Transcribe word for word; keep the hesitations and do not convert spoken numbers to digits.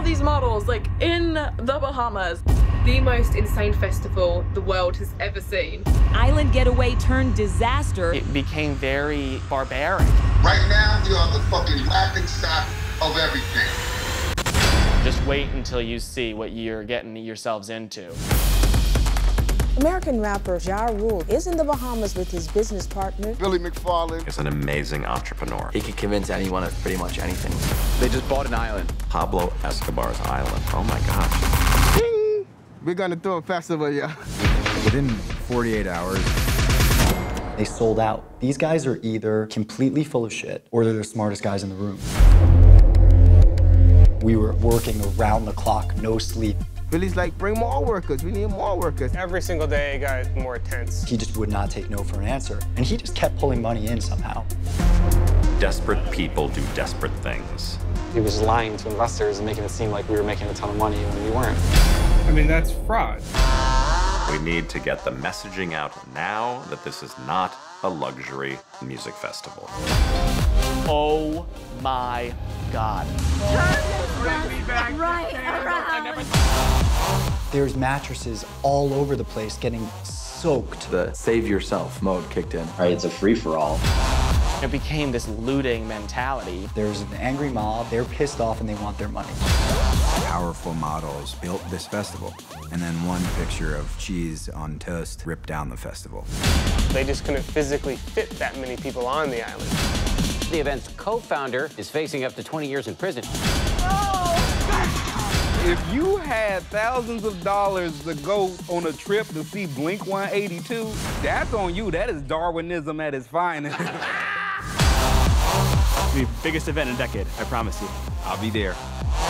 these models, like, in the Bahamas. The most insane festival the world has ever seen. Island getaway turned disaster. It became very barbaric. Right now, we are the fucking laughing stock of everything. Just wait until you see what you're getting yourselves into. American rapper Ja Rule is in the Bahamas with his business partner, Billy McFarland is an amazing entrepreneur. He could convince anyone of pretty much anything. They just bought an island. Pablo Escobar's island. Oh my gosh. Ding! We're gonna throw a festival, yeah. Within forty-eight hours, they sold out. These guys are either completely full of shit or they're the smartest guys in the room. We were working around the clock, no sleep. Billy's like, bring more workers. We need more workers. Every single day it got more tense. He just would not take no for an answer. And he just kept pulling money in somehow. Desperate people do desperate things. He was lying to investors and making it seem like we were making a ton of money when we weren't. I mean, that's fraud. We need to get the messaging out now that this is not a luxury music festival. Oh my God. Right, right around. There's mattresses all over the place getting soaked. The save yourself mode kicked in. Right, it's a free-for-all. It became this looting mentality. There's an angry mob, they're pissed off and they want their money. Powerful models built this festival, and then one picture of cheese on toast ripped down the festival. They just couldn't physically fit that many people on the island. The event's co-founder is facing up to twenty years in prison. If you had thousands of dollars to go on a trip to see Blink one eighty-two, that's on you. That is Darwinism at its finest. The biggest event in a decade, I promise you. I'll be there.